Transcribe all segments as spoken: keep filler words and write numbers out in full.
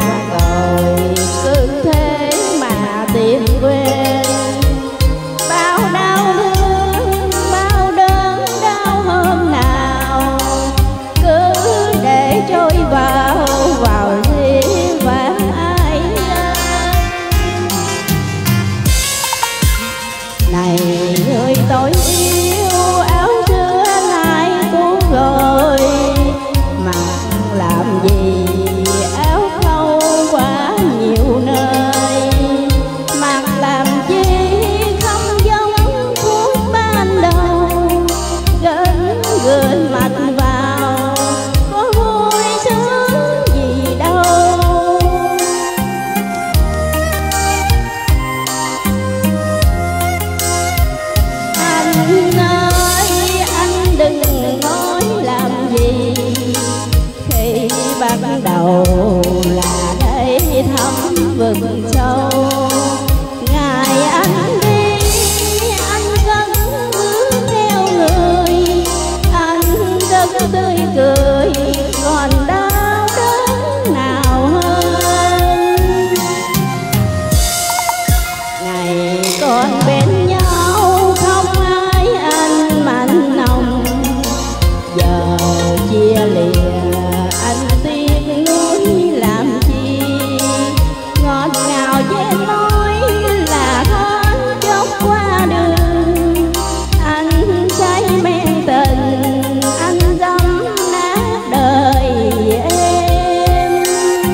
rồi cứ thế mà tìm quên bao đau thương, bao đớn đau hôm nào cứ để trôi vào vào dĩ vãng ai này người tôi yêu áo xưa nay cũ rồi mặc làm gì áo khâu quá nhiều nơi mặc làm chi không giống phút ban đầu gân gương mặt vào có vui sướng gì đâu anh ơi anh đừng nói làm gì khi bắt đầu là để thăm vực sâu ngày anh đi anh vẫn bước theo người anh rất tươi cười còn đau đớn nào hơn ngày còn bên nhau không ai anh mặn nồng giờ chia lìa anh tiếc nuối làm chi ngọt ngào dễ nói là hết chốc qua đường anh say men tình anh dẫm nát đời em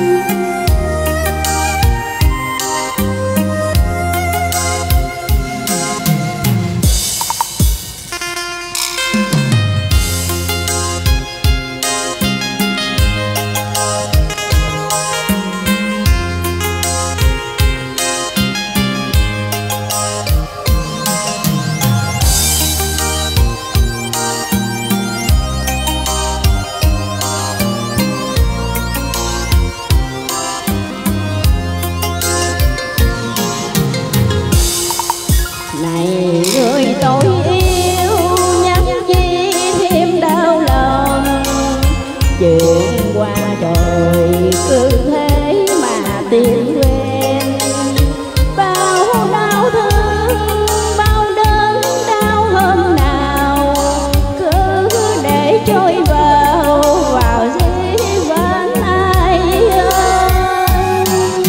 này người tôi yêu nhắc chi thêm đau lòng chuyện qua rồi cứ thế mà tìm quên bao đau thương bao đớn đau hôm nào cứ để trôi vào vào dĩ vãng ai ơi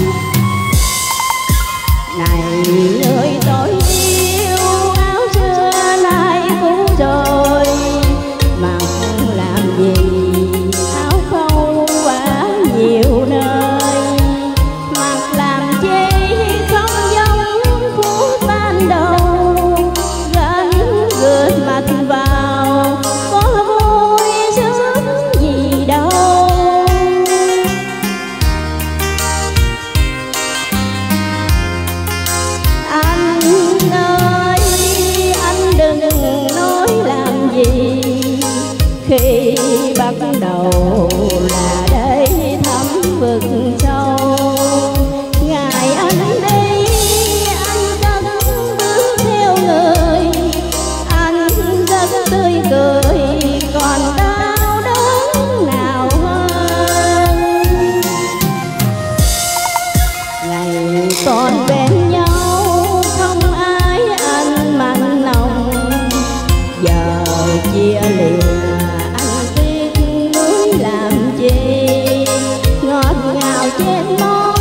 này người tôi yêu áo xưa nay cũ rồi mặc làm gì áo khâu quá nhiều nơi mặc làm chi không giống phút ban đầu gắn gương mặt vào có vui sướng gì đâu anh ơi anh đừng nói làm gì khi bắt đầu là để thăm vực sâu ngày anh đi anh rất bước theo người anh rất tươi cười còn đau đớn nào hơn ngày còn bên nhau không ai anh mặn nồng giờ chia lìa anh tiếc nuối làm chi ngọt ngào trên môi